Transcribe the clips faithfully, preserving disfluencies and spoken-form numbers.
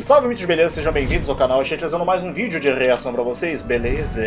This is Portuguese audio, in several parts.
Salve, mitos, beleza? Sejam bem-vindos ao canal. Estou trazendo mais um vídeo de reação pra vocês, beleza?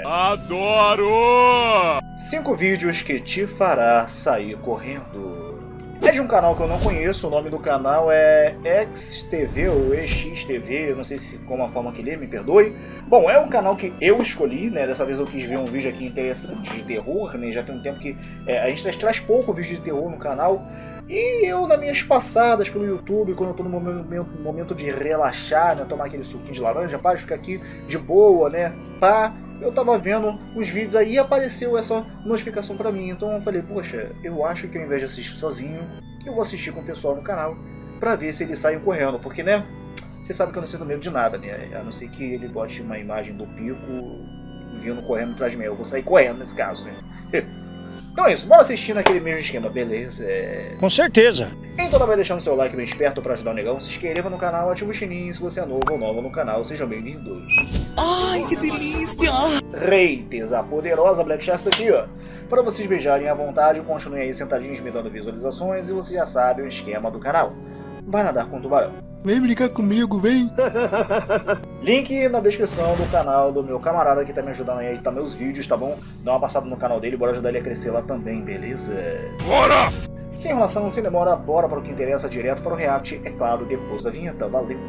Adoro! Cinco vídeos que te fará sair correndo. É de um canal que eu não conheço, o nome do canal é X T V ou E X T V, eu não sei se como a forma que lê, me perdoe. Bom, é um canal que eu escolhi, né? Dessa vez eu quis ver um vídeo aqui interessante de terror, né? Já tem um tempo que é, a gente traz pouco vídeo de terror no canal. E eu, nas minhas passadas pelo YouTube, quando eu tô no momento, momento de relaxar, né? Tomar aquele suquinho de laranja, pá, ficar aqui de boa, né? Pá. Eu tava vendo os vídeos aí e apareceu essa notificação pra mim. Então eu falei, poxa, eu acho que ao invés de assistir sozinho, eu vou assistir com o pessoal no canal pra ver se eles saem correndo. Porque, né, você sabe que eu não sinto medo de nada, né? A não ser que ele bote uma imagem do pico vindo correndo atrás de mim. Eu vou sair correndo nesse caso, né? Então é isso, bora assistir naquele mesmo esquema, beleza? Com certeza! Então vai deixando seu like bem esperto pra ajudar o negão, se inscreva no canal, ativa o sininho se você é novo ou nova no canal, sejam bem-vindos! Ai, que delícia! Reites, a poderosa Black Shasta aqui, ó. Para vocês beijarem à vontade, continuem aí sentadinhos me dando visualizações e você já sabe o esquema do canal. Vai nadar com o tubarão. Vem brincar comigo, vem! Link na descrição do canal do meu camarada que tá me ajudando aí a editar meus vídeos, tá bom? Dá uma passada no canal dele, bora ajudar ele a crescer lá também, beleza? Bora! Sem enrolação, sem demora, bora para o que interessa, direto para o react, é claro, depois da vinheta. Valeu!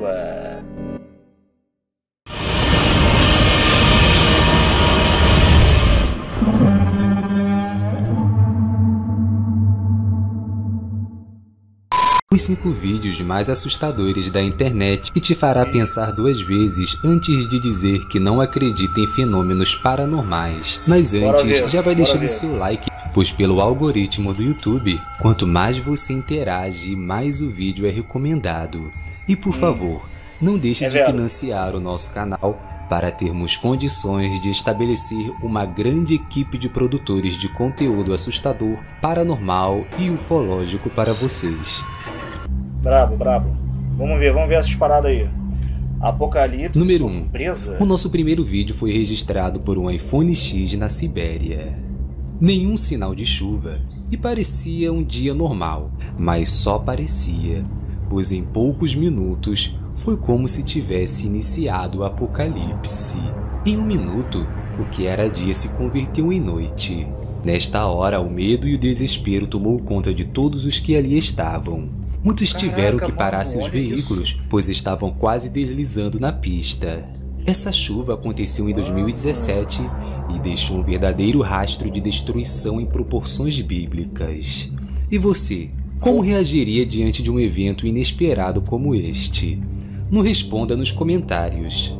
Os cinco vídeos mais assustadores da internet que te fará pensar duas vezes antes de dizer que não acredita em fenômenos paranormais. Mas antes, ver, já vai deixando ver. seu like, pois pelo algoritmo do YouTube, quanto mais você interage, mais o vídeo é recomendado. E por hum. favor, não deixe é de verdade. financiar o nosso canal para termos condições de estabelecer uma grande equipe de produtores de conteúdo assustador, paranormal e ufológico para vocês. Brabo, brabo. Vamos ver, vamos ver essas paradas aí. Apocalipse, Número um. Surpresa. O nosso primeiro vídeo foi registrado por um iPhone X na Sibéria. Nenhum sinal de chuva e parecia um dia normal, mas só parecia, pois em poucos minutos foi como se tivesse iniciado o apocalipse. Em um minuto, o que era dia se converteu em noite. Nesta hora, o medo e o desespero tomou conta de todos os que ali estavam. Muitos Caraca, tiveram que mano, parar seus veículos, isso. pois estavam quase deslizando na pista. Essa chuva aconteceu em dois mil e dezessete e deixou um verdadeiro rastro de destruição em proporções bíblicas. E você, como reagiria diante de um evento inesperado como este? Nos responda nos comentários.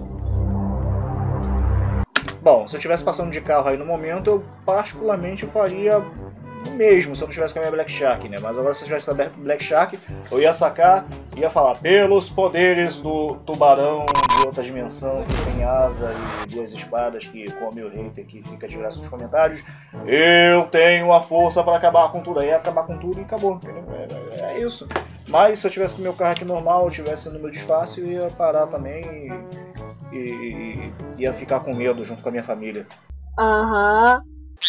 Bom, se eu estivesse passando de carro aí no momento, eu particularmente faria o mesmo se eu não tivesse com a minha Black Shark, né? Mas agora se eu tivesse aberto o Black Shark, eu ia sacar, ia falar pelos poderes do tubarão de outra dimensão que tem asa e duas espadas que come o hater que fica de graça nos comentários. Eu tenho a força para acabar com tudo. Aí ia acabar com tudo e acabou, entendeu? É, é, é isso. Mas se eu tivesse com o meu carro aqui normal, eu tivesse no meu desfácil, eu ia parar também e, e, e ia ficar com medo junto com a minha família. Aham.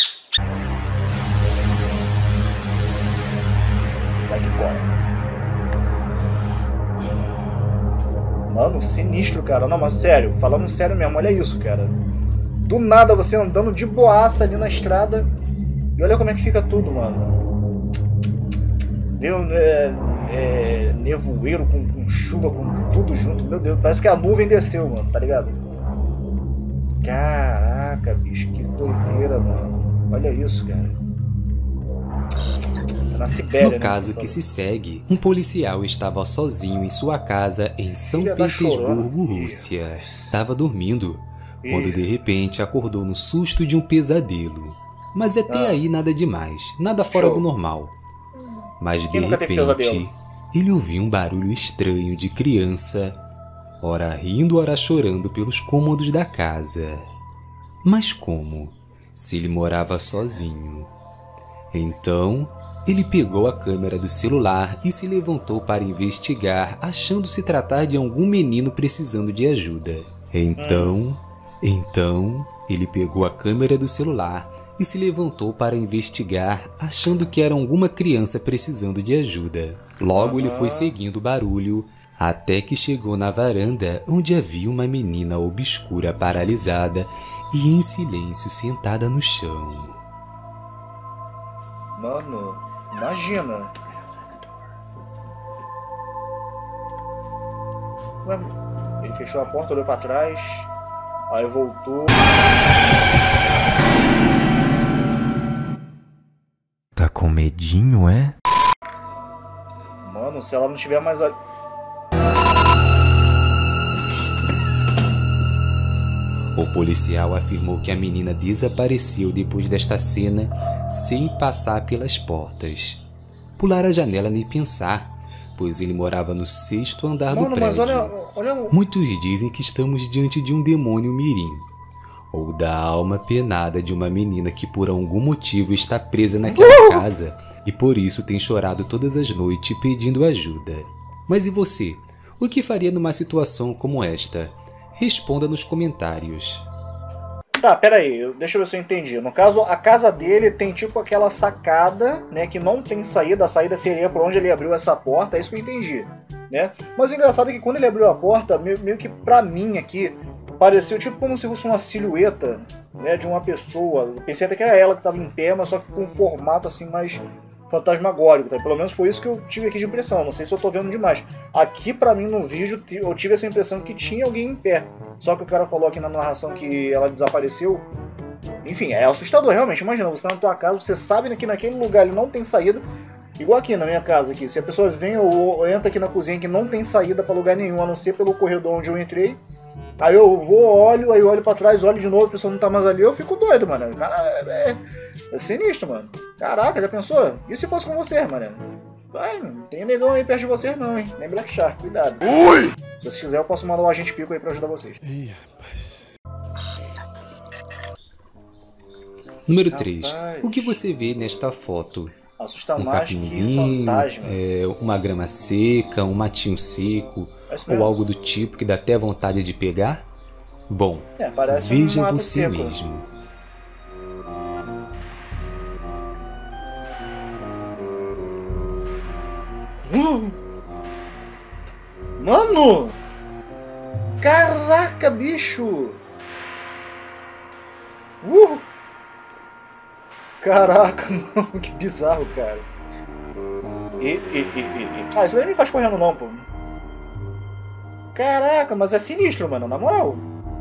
Vai que bora. Mano, sinistro, cara. Não, mas sério, falando sério mesmo, olha isso, cara. Do nada você andando de boaça ali na estrada e olha como é que fica tudo, mano. Viu? É, é, nevoeiro com, com chuva, com tudo junto. Meu Deus, parece que a nuvem desceu, mano, tá ligado? Caraca, bicho, que doideira, mano. Olha isso, cara. Na Sibéria, no caso que se segue, um policial estava sozinho em sua casa em São Petersburgo, Rússia. Estava dormindo, quando de repente acordou no susto de um pesadelo. Mas até ah. aí nada demais, nada fora Show. do normal. Mas de repente, ele ouviu um barulho estranho de criança, ora rindo, ora chorando pelos cômodos da casa. Mas como? Se ele morava sozinho. Então, ele pegou a câmera do celular e se levantou para investigar, achando se tratar de algum menino precisando de ajuda. Então, então, ele pegou a câmera do celular e se levantou para investigar, achando que era alguma criança precisando de ajuda. Logo ele foi seguindo o barulho, até que chegou na varanda onde havia uma menina obscura paralisada e em silêncio sentada no chão. Mano, imagina. Ué, ele fechou a porta, olhou pra trás, aí voltou. Tá com medinho, é? Mano, se ela não tiver mais... O policial afirmou que a menina desapareceu depois desta cena sem passar pelas portas. Pular a janela nem pensar, pois ele morava no sexto andar Mano, do prédio. mas olha, olha... Muitos dizem que estamos diante de um demônio mirim, ou da alma penada de uma menina que por algum motivo está presa naquela uh! casa e por isso tem chorado todas as noites pedindo ajuda. Mas e você? O que faria numa situação como esta? Responda nos comentários. Tá, pera aí, deixa eu ver se eu entendi. No caso, a casa dele tem tipo aquela sacada, né, que não tem saída. A saída seria por onde ele abriu essa porta, é isso que eu entendi, né? Mas o engraçado é que quando ele abriu a porta, meio, meio que pra mim aqui, pareceu tipo como se fosse uma silhueta, né, de uma pessoa. Eu pensei até que era ela que tava em pé, mas só que com um formato assim mais fantasmagórico, tá? Pelo menos foi isso que eu tive aqui de impressão. Não sei se eu tô vendo demais. Aqui pra mim no vídeo eu tive essa impressão que tinha alguém em pé. Só que o cara falou aqui na narração que ela desapareceu. Enfim, é assustador realmente. Imagina, você tá na tua casa, você sabe que naquele lugar ele não tem saída. Igual aqui na minha casa aqui. Se a pessoa vem ou, ou entra aqui na cozinha que não tem saída pra lugar nenhum, a não ser pelo corredor onde eu entrei. Aí eu vou, olho, aí eu olho pra trás, olho de novo, a pessoa não tá mais ali, eu fico doido, mano. Cara, é, é sinistro, mano. Caraca, já pensou? E se fosse com você, mano? Vai, não tem negão aí perto de vocês não, hein? Nem Black Shark, cuidado. Ui! Se vocês quiserem, eu posso mandar o agente Pico aí pra ajudar vocês. Ih, rapaz. Número três. O que você vê nesta foto? Assusta um mais capinzinho, que fantasmas. É, uma grama seca, um matinho seco, ou algo do tipo que dá até vontade de pegar? Bom, é, veja um mato você seco. mesmo. Uh! Mano! Caraca, bicho! Uh! Caraca, mano, que bizarro, cara. E, e, e, e. Ah, isso daí não me faz correndo não, pô. Caraca, mas é sinistro, mano, na moral.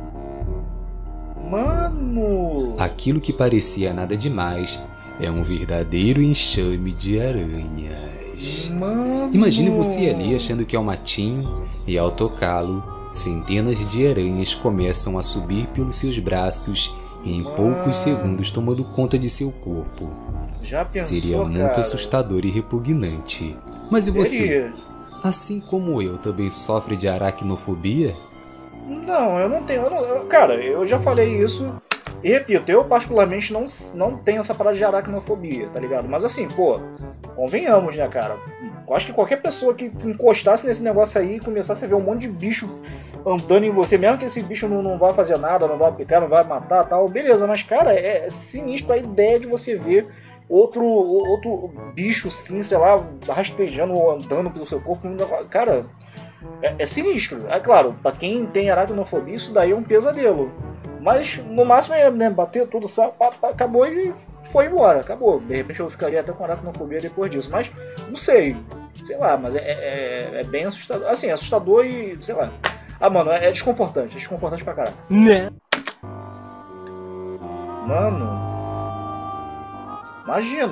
Mano! Aquilo que parecia nada demais é um verdadeiro enxame de aranhas. Mano! Imagine você ali achando que é um matinho e ao tocá-lo, centenas de aranhas começam a subir pelos seus braços e em poucos segundos tomando conta de seu corpo. Já pensou, Seria muito cara? assustador e repugnante. Mas e Seria. você? Assim como eu, também sofre de aracnofobia? Não, eu não tenho. Eu não, eu, cara, eu já falei isso. E repito, eu particularmente não, não tenho essa parada de aracnofobia, tá ligado? Mas assim, pô, convenhamos, né, cara? Eu acho que qualquer pessoa que encostasse nesse negócio aí e começasse a ver um monte de bicho andando em você, mesmo que esse bicho não, não vai fazer nada, não vai picar, não vai matar tal, beleza, mas, cara, é, é sinistro a ideia de você ver outro, outro bicho, sim, sei lá, rastejando ou andando pelo seu corpo. Cara, é, é sinistro. É claro, pra quem tem aracnofobia, isso daí é um pesadelo. Mas no máximo é, né, bater tudo, sabe, acabou e foi embora, acabou. De repente eu ficaria até com aracnofobia depois disso, mas não sei, sei lá, mas é, é, é bem assustador. Assim, assustador e, sei lá. Ah, mano, é, é desconfortante, é desconfortante pra caralho. Né? Mano, imagina.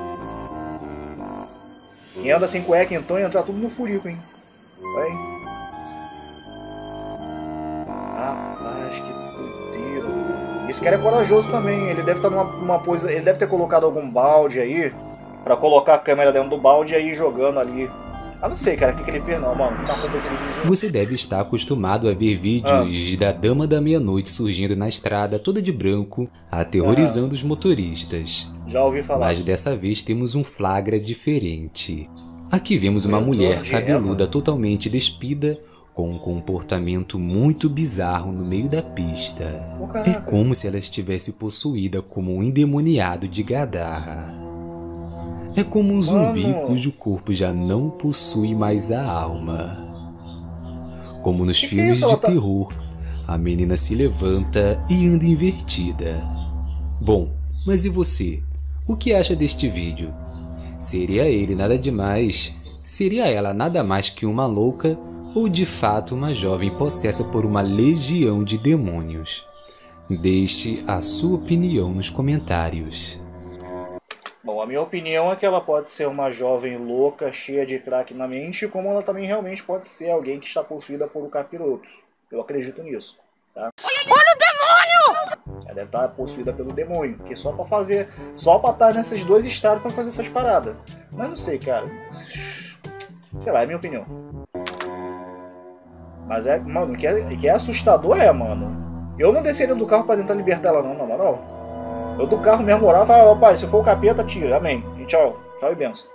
Quem anda sem cueca então ia entrar tudo no furico, hein? Vai. Rapaz, que doideira. Esse cara é corajoso também. Ele deve estar numa, numa pose. Ele deve ter colocado algum balde aí pra colocar a câmera dentro do balde e aí jogando ali. Ah, não sei, cara, o que, que ele fez não, mano. Tá Você deve estar acostumado a ver vídeos ah. da Dama da Meia-Noite surgindo na estrada toda de branco, aterrorizando ah. os motoristas. Já ouvi falar. Mas dessa vez temos um flagra diferente. Aqui vemos uma mulher cabeluda totalmente despida, com um comportamento muito bizarro no meio da pista. Oh, é como se ela estivesse possuída como um endemoniado de Gadarra. É como um zumbi Mano. cujo corpo já não possui mais a alma. Como nos que filmes que é de tá... terror, a menina se levanta e anda invertida. Bom, mas e você? O que acha deste vídeo? Seria ele nada demais? Seria ela nada mais que uma louca ou de fato uma jovem possessa por uma legião de demônios? Deixe a sua opinião nos comentários. Bom, a minha opinião é que ela pode ser uma jovem louca, cheia de crack na mente, como ela também realmente pode ser alguém que está possuída por um capiroto. Eu acredito nisso, tá? Olha o demônio! Ela deve estar possuída pelo demônio, que é só pra fazer, só pra estar nesses dois estados pra fazer essas paradas. Mas não sei, cara. Sei lá, é a minha opinião. Mas é, mano, que é, que é assustador é, mano. Eu não desceria do carro pra tentar libertar ela não, na moral. Eu do carro mesmo orar e falar, ó pai, se for o capeta, tira, amém. E tchau, tchau e benção.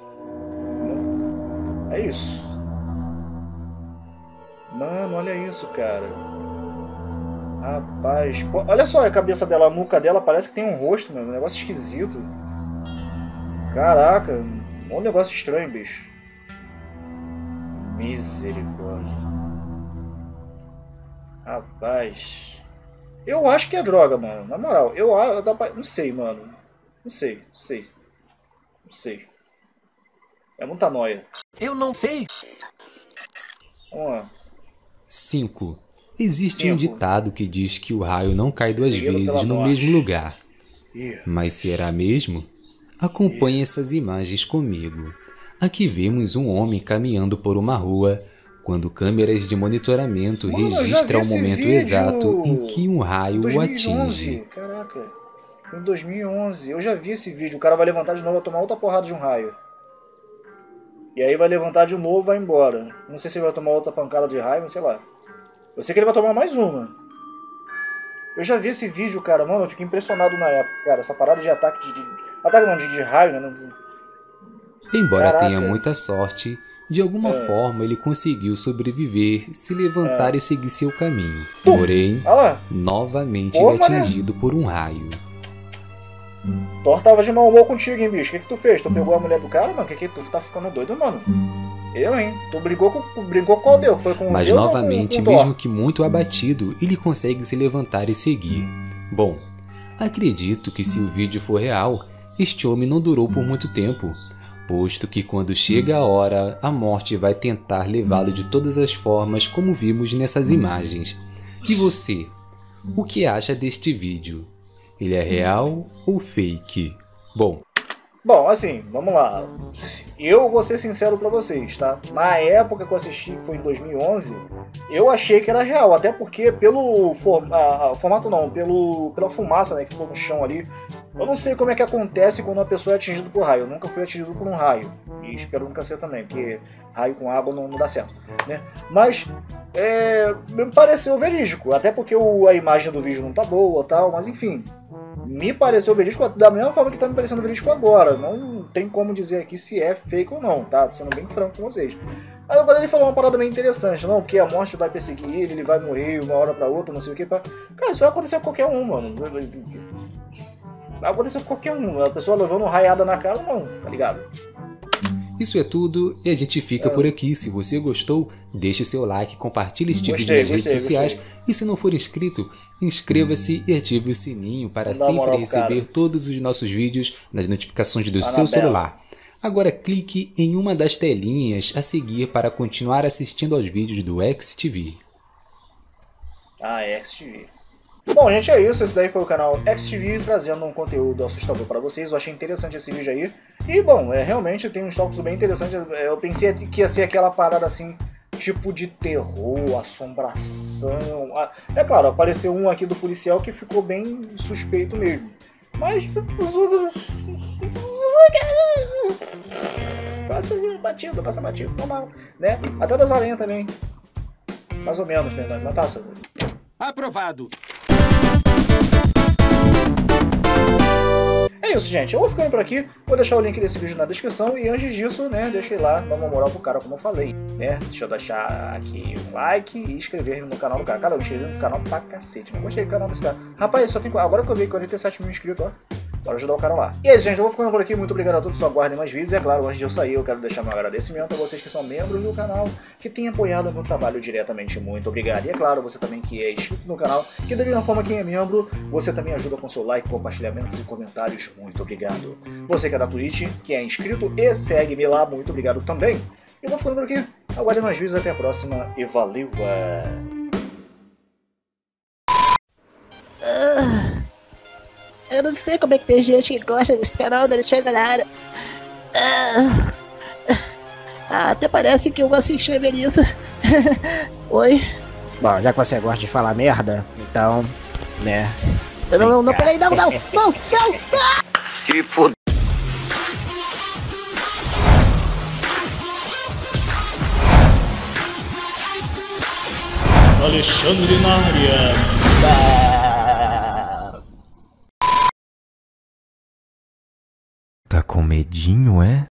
É isso. Mano, olha isso, cara. Rapaz, pô, olha só a cabeça dela, a nuca dela, parece que tem um rosto, mano, um negócio esquisito. Caraca, um negócio estranho, bicho. Misericórdia. Rapaz... Eu acho que é droga, mano. Na moral, eu, eu dá pra... não sei, mano. Não sei, não sei. Não sei. É muita noia. Eu não sei. Vamos lá. cinco. Existe Cinco. um ditado que diz que o raio não cai duas Seguido vezes pela no morte. mesmo lugar. Ih. Mas será mesmo? Acompanhe essas imagens comigo. Aqui vemos um homem caminhando por uma rua quando câmeras de monitoramento Mano, eu já registram vi o esse momento vídeo. exato em que um raio o dois mil e onze. atinge. Caraca. Foi em dois mil e onze. Eu já vi esse vídeo. O cara vai levantar de novo, vai tomar outra porrada de um raio. E aí vai levantar de novo e vai embora. Não sei se ele vai tomar outra pancada de raio, sei lá. Eu sei que ele vai tomar mais uma. Eu já vi esse vídeo, cara. Mano, eu fiquei impressionado na época, cara. Essa parada de ataque de... de... Ataque não, de, de raio, né? Embora Caraca. tenha muita sorte, de alguma É. forma ele conseguiu sobreviver, se levantar É. e seguir seu caminho. Tuf! Porém, Olha lá. novamente Pô, ele é mané. atingido por um raio. Thor tava de mau humor contigo, hein, bicho? O que que tu fez? Tu pegou a mulher do cara, mano? O que que tu tá ficando doido, mano? Eu, hein? Tu brigou com, brincou com qual Deus? Foi com o Mas Zeus ou novamente, com, com o mesmo Thor? que muito abatido, ele consegue se levantar e seguir. Bom, acredito que se o vídeo for real, este homem não durou por muito tempo, posto que quando chega a hora, a morte vai tentar levá-lo de todas as formas como vimos nessas imagens. E você? O que acha deste vídeo? Ele é real ou fake? Bom, Bom, assim, vamos lá. Eu vou ser sincero pra vocês, tá? Na época que eu assisti, que foi em dois mil e onze, eu achei que era real, até porque pelo for, a, a, formato não, pelo, pela fumaça, né, que ficou no chão ali. Eu não sei como é que acontece quando uma pessoa é atingida por raio. Eu nunca fui atingido por um raio. E espero nunca ser também, porque raio com água não, não dá certo, né? Mas é, me pareceu verídico, até porque o, a imagem do vídeo não tá boa e tal, mas enfim. Me pareceu verídico da mesma forma que tá me parecendo verídico agora. Não tem como dizer aqui se é fake ou não, tá? Tô sendo bem franco com vocês. Aí agora ele falou uma parada bem interessante, não? Porque a morte vai perseguir ele, ele vai morrer uma hora pra outra, não sei o que. Pra... Cara, isso vai acontecer com qualquer um, mano. Vai acontecer com qualquer um. A pessoa levando raiada na cara, não, tá ligado? isso é tudo e a gente fica por aqui. Se você gostou, deixe o seu like, compartilhe este Gostei, vídeo nas gostei, redes sociais gostei. e se não for inscrito, inscreva-se e ative o sininho para Dá uma moral sempre pro cara. receber todos os nossos vídeos nas notificações do Tá na seu tela. celular. Agora clique em uma das telinhas a seguir para continuar assistindo aos vídeos do X T V. Ah, é X T V. Bom, gente, é isso. Esse daí foi o canal X T V trazendo um conteúdo assustador para vocês. Eu achei interessante esse vídeo aí. E, bom, é, realmente tem uns tópicos bem interessantes. Eu pensei que ia ser aquela parada assim, tipo de terror, assombração. Ah, é claro, apareceu um aqui do policial que ficou bem suspeito mesmo. Mas os outros... Passa batido, passa batido, normal, né? Até das aranhas também. Mais ou menos, né? Mas passa. Aprovado. É isso, gente. Eu vou ficando por aqui. Vou deixar o link desse vídeo na descrição. E antes disso, né, deixa eu ir lá, dar uma moral pro cara, como eu falei, né? Deixa eu deixar aqui um like e inscrever no canal do cara. Cara, eu me inscrevi no canal pra cacete. Não gostei do canal desse cara. Rapaz, só tem... agora que eu vi quarenta e sete mil inscritos, ó. Para ajudar o cara lá. E é isso, gente, eu vou ficando por aqui. Muito obrigado a todos, só aguardem mais vídeos. E é claro, antes de eu sair, eu quero deixar meu agradecimento a vocês que são membros do canal, que têm apoiado o meu trabalho diretamente. Muito obrigado. E é claro, você também que é inscrito no canal, que da mesma forma quem é membro, você também ajuda com seu like, compartilhamentos e comentários. Muito obrigado. Você que é da Twitch, que é inscrito e segue-me lá, muito obrigado também. Eu vou ficando por aqui. Aguardem mais vídeos, até a próxima e valeu! Uh, eu não sei como é que tem gente que gosta desse canal da Alexandre na área. Uh, uh, até parece que eu vou assistir a isso. Oi? Bom, já que você gosta de falar merda, então, né? Não, não, não, peraí, não, não, não, não, não. Se for... Alexandre na área. Tá com medinho, é?